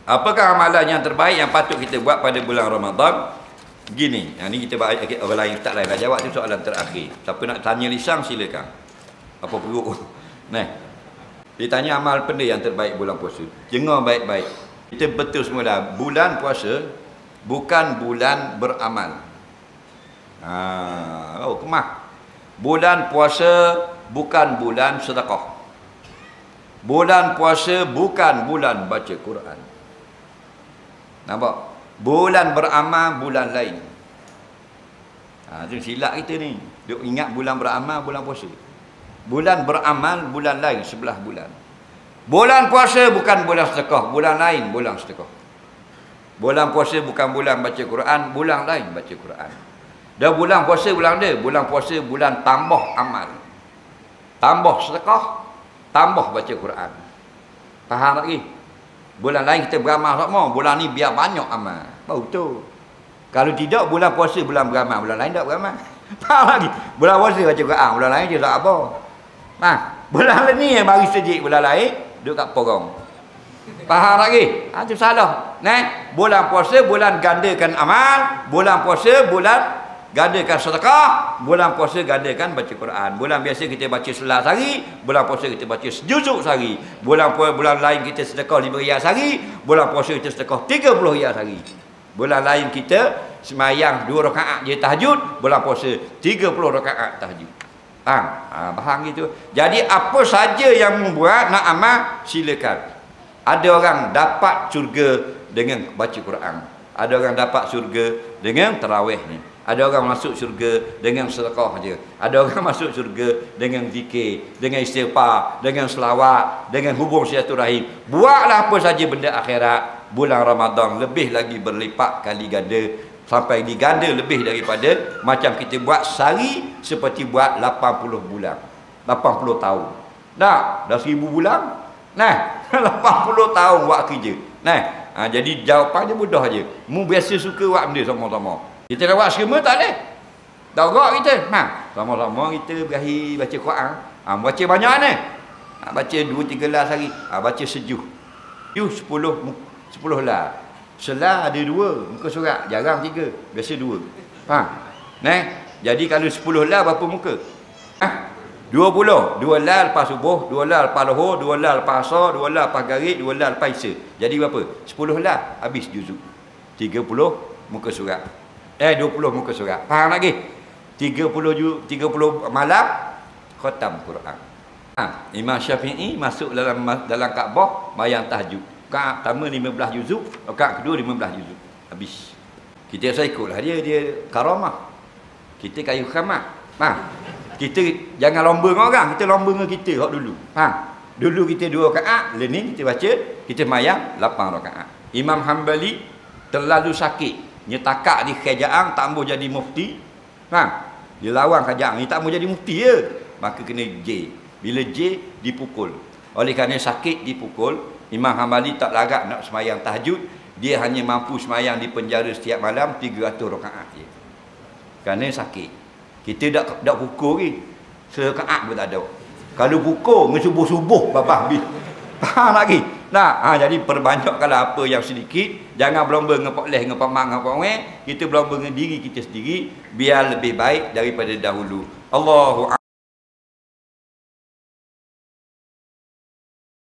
Apakah amalan yang terbaik yang patut kita buat pada bulan Ramadan? Gini, yang ni kita orang lain, ustaz lain dah jawab tu soalan terakhir. Siapa nak tanya lisang silakan. Apa perlu? Nah. Dia tanya amal benda yang terbaik bulan puasa. Dengar baik-baik. Kita betul semula, bulan puasa bukan bulan beramal. Kemah. Bulan puasa bukan bulan sedekah. Bulan puasa bukan bulan baca Quran. Nampak? Bulan beramal bulan lain. Itu silap kita ni. Duk ingat bulan beramal bulan puasa. Bulan beramal bulan lain, 11 bulan. Bulan puasa bukan bulan sedekah, bulan lain bulan sedekah. Bulan puasa bukan bulan baca Quran, bulan lain baca Quran. Dan bulan puasa bulan dia, bulan puasa bulan tambah amal. Tambah sedekah, tambah baca Quran. Faham lagi? Bulan lain kita beramal sama, bulan ni biar banyak amal. Baru tu. Kalau tidak bulan puasa bulan beramal, bulan lain tak beramal. Faham lagi? Bulan puasa baca Quran, bulan lain dia tak apa. Bulan ni yang bagi sejik, bulan lain duduk kat porong. Faham lagi? Itu salah. Bulan puasa bulan gandakan amal, bulan puasa bulan gandakan sedekah, bulan puasa gandakan baca Quran. Bulan biasa kita baca 11 hari, bulan puasa kita baca sejuzuk sehari. Bulan lain kita sedekah 5 riyal sehari, bulan puasa kita sedekah 30 riyal sehari. Bulan lain kita semayang 2 rakaat je tahajud, bulan puasa 30 rakaat tahajud. Faham gitu. Jadi apa saja yang membuat nak amal silakan. Ada orang dapat syurga dengan baca Quran. Ada orang dapat syurga dengan tarawih ni. Ada orang masuk syurga dengan sedekah je. Ada orang masuk syurga dengan zikir, dengan istighfar, dengan selawat, dengan hubung silaturahim. Buatlah apa saja benda akhirat. Bulan Ramadan lebih lagi berlipat kali ganda, sampai diganda lebih daripada macam kita buat sehari seperti buat 80 bulan. 80 tahun. Dah 1000 bulan. 80 tahun buat kerja. Jadi jawapannya mudah aja. Mu biasa suka buat benda sama-sama. Kita dah buat semua tak ada. Dah gerak kita. Sama-sama kita berakhir baca Quran. Baca banyak ni. Baca 2-3 lah sehari. Baca sejuh. 10 lah. Selah ada 2 muka surat, jarang 3, biasa 2. Jadi kalau 10 lah berapa muka? 20. 2 lah lepas subuh, 2 lah lepas lohor, 2 lah lepas asar, 2 lah lepas garik, 2 lah lepas isya. Jadi berapa? 10 lah habis juzuk. 30 muka surat. 20 muka surat. Faham lagi? 30 malam khatam Quran. Imam Syafi'i masuk dalam Kaabah bayang tahajud. Rakaat pertama 15 juzuk, rakaat kedua 15 juzuk. Habis. Kita saya ikutlah dia karamah. Kita kayu khamat. Kita jangan lomba dengan orang, kita lomba dengan kita hak dulu. Dulu kita 2 rakaat, learning kita baca, kita mayang 8 rakaat. Imam Hanbali terlalu sakit, nyetakak di kerajaan tak mau jadi mufti. Dia lawan kerajaan ni tak mau jadi mufti je. Maka kena J. Bila J dipukul. Oleh kerana sakit dipukul, Imam Hanbali tak larat nak semayang tahajud. Dia hanya mampu semayang di penjara setiap malam 300 rakaat je. Kerana sakit. Kita dak pukul ni. Serakaat pun tak ada. Kalau pukul dengan subuh-subuh babah habis. Faham lagi? Jadi perbanyakkanlah apa yang sedikit. Jangan berlomba dengan Pak Leh, dengan Pak Mak, dengan Pak Weh. Kita berlomba dengan diri kita sendiri biar lebih baik daripada dahulu. Allahu